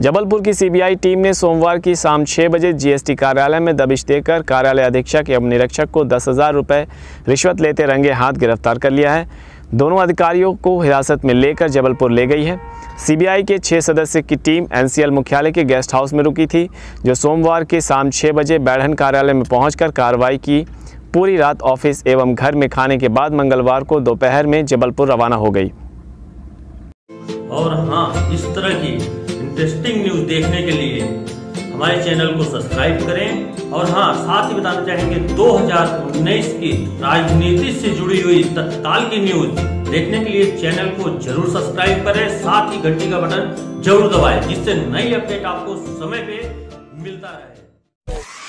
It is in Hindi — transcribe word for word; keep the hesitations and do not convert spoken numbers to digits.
जबलपुर की सीबीआई टीम ने सोमवार की शाम छह बजे जीएसटी कार्यालय में दबिश देकर कार्यालय अधीक्षक एवं निरीक्षक को दस हजार रुपये रिश्वत लेते रंगे हाथ गिरफ्तार कर लिया है। दोनों अधिकारियों को हिरासत में लेकर जबलपुर ले गई है। सीबीआई के छह सदस्य की टीम एनसीएल मुख्यालय के गेस्ट हाउस में रुकी थी, जो सोमवार की शाम छह बजे बैढ़न कार्यालय में पहुंचकर कार्रवाई की। पूरी रात ऑफिस एवं घर में खाने के बाद मंगलवार को दोपहर में जबलपुर रवाना हो गई। और हाँ, इस तरह की इंटरेस्टिंग न्यूज देखने के लिए हमारे चैनल को सब्सक्राइब करें। और हाँ, साथ ही बताना चाहेंगे दो हज़ार उन्नीस की राजनीति से जुड़ी हुई तत्काल की न्यूज देखने के लिए चैनल को जरूर सब्सक्राइब करें, साथ ही घंटी का बटन जरूर दबाएं, जिससे नई अपडेट आपको समय पे मिलता रहे।